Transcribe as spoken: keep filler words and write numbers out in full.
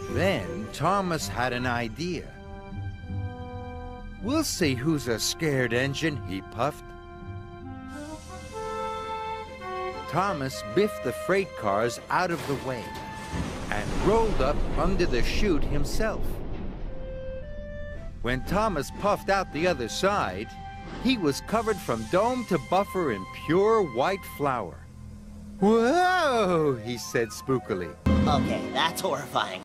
Then Thomas had an idea. "We'll see who's a scared engine," he puffed. Thomas biffed the freight cars out of the way and rolled up under the chute himself. When Thomas puffed out the other side, he was covered from dome to buffer in pure white flour. "Whoa!" he said spookily. Okay, that's horrifying.